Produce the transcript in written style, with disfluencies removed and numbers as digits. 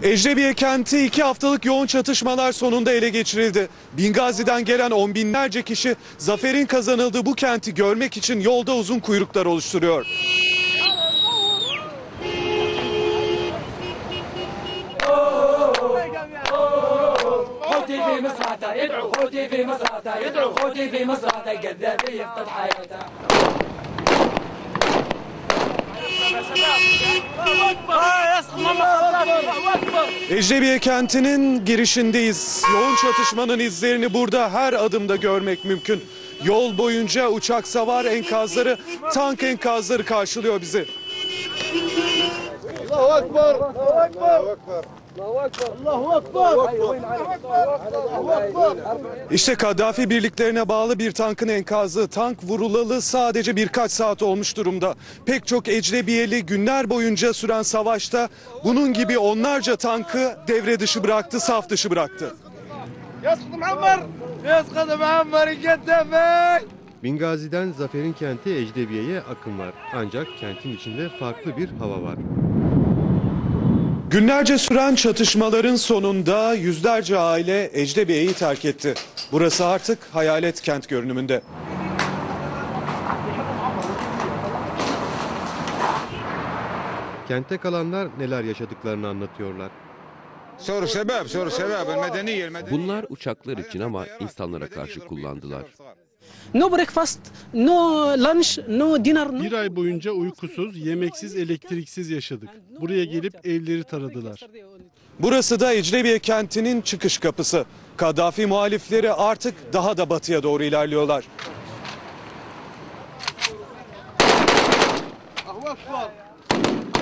Ecrebiye kenti 2 haftalık yoğun çatışmalar sonunda ele geçirildi. Bingazi'den gelen on binlerce kişi zaferin kazanıldığı bu kenti görmek için yolda uzun kuyruklar oluşturuyor. Ecrebiye kentinin girişindeyiz. Yoğun çatışmanın izlerini burada her adımda görmek mümkün. Yol boyunca uçak savar enkazları, tank enkazları karşılıyor bizi. Allahu Ekber! Allahu Ekber! Allahu Ekber! Allahu Ekber! İşte Kaddafi birliklerine bağlı bir tankın enkazı. Tank vurulalı sadece birkaç saat olmuş durumda. Pek çok Ecrebiyeli günler boyunca süren savaşta bunun gibi onlarca tankı devre dışı bıraktı, saf dışı bıraktı. Bingazi'den zaferin kenti Ecrebiye'ye akın var. Ancak kentin içinde farklı bir hava var. Günlerce süren çatışmaların sonunda yüzlerce aile Ecrebiye'yi terk etti. Burası artık hayalet kent görünümünde. Kentte kalanlar neler yaşadıklarını anlatıyorlar. Bunlar uçaklar için ama insanlara karşı kullandılar. No breakfast, no lunch, no dinner. Bir ay boyunca uykusuz, yemeksiz, elektriksiz yaşadık. Buraya gelip evleri taradılar. Burası da Ecrebiye kentinin çıkış kapısı. Kaddafi muhalifleri artık daha da batıya doğru ilerliyorlar. Allahu Ekber!